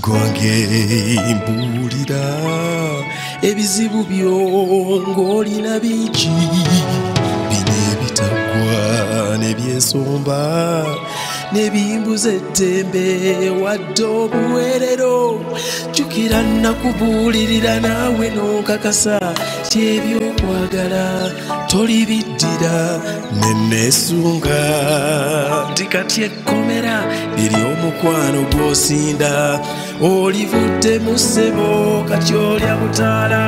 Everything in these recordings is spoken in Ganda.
gwange mbulira ebizibu byo ng'olina bingi bino ebitagwa n'ebyensomba n'ebimbuza eddembe wadde obuweerero jjukira nakubuulirira naawe n'onkakasa kyebyokwagala tolibiddira neneesunga nti kati ekkomera liri omukwano gw'osinda olivudde mu ssebo kati olya butaala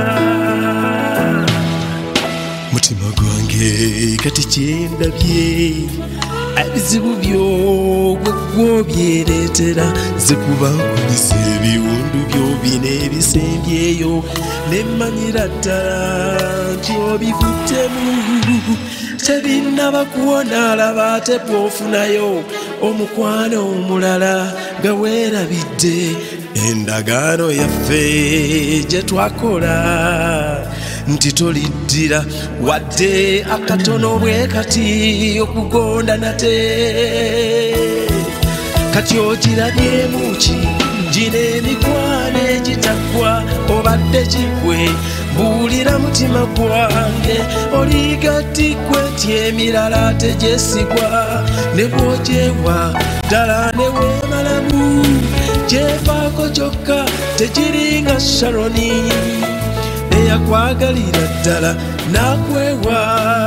mutima gwange kati kyendabye ebizibu byo gwe gw'obyereetera zikuba nkulisa ebiwundu byo bino ebisembyeyo nemmanyira ddala nti obivuddemu tebinnaba kuwona alaba ate bw'ofunayo omukwano omulala nga weerabidde endagaano yaffe gye twakola nti toliddira wadde akatono bwe kati okugonda nate kati ogirabyemu ki gino emikwano egitaggwa obadde kigwe mbuulira mutima gwange oligattikwe nti emirala tegyesigwa ne bwogyewa ddala ne weemalamu gyefaako kyokka tegiringa Sharoni eyakwagalira ddala nakwewa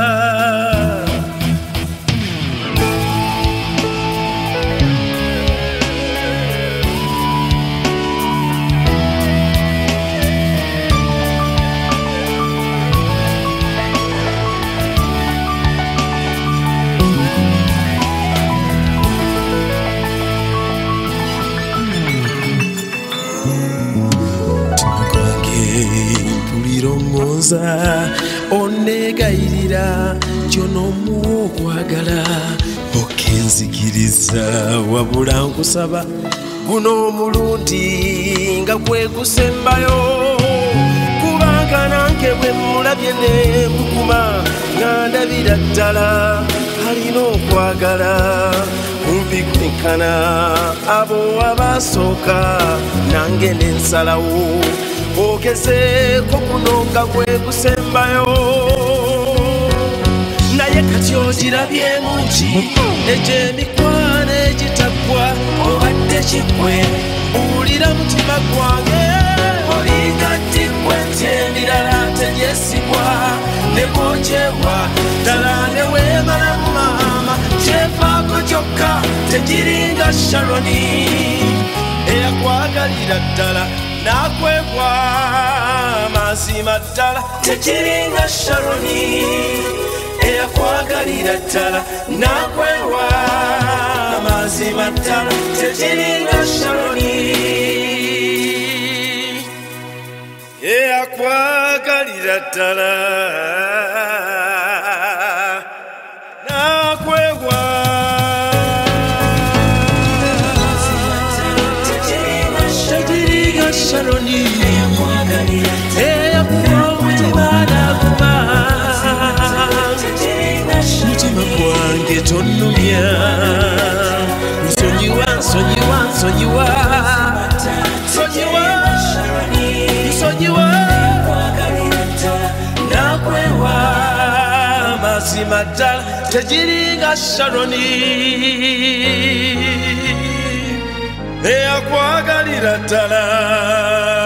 onegayirira kyonomuwa okwagala okenzikiriza wabula nkusaba guno omulundi nga kwekusembayo kubanga nange bwe mulabye ne mukuma nga ndabira ddala alina okwagala kumpi kwenkana abo abasooka nange nensalawo ogezeeko kuno nga kwekusembayo naye kati ogirabyemu ki egy'emikwano egitaggwa obadde kigwe mbuulira mutima gwange oligattikwe nti emirala tegyesigwa ne bwogyewa ddala ne weemalamu maama kyefaako kyokka tegiringa Sharoni eyakwagalira ddala nakwebwa mazima ddala tekiringa Sharoni eyakwagalira ddala nakwebwa mazima ddala tekiringa Sharoni eyakwagalira ddala nakwebwa Sharoni mutima gwange tonnumya nsonyiwa nsonyiwa nsonyiwa nsonyiwa nsonyiwa nakwewa mazima ddala tegiringa Sharoni eyakwagalira ddala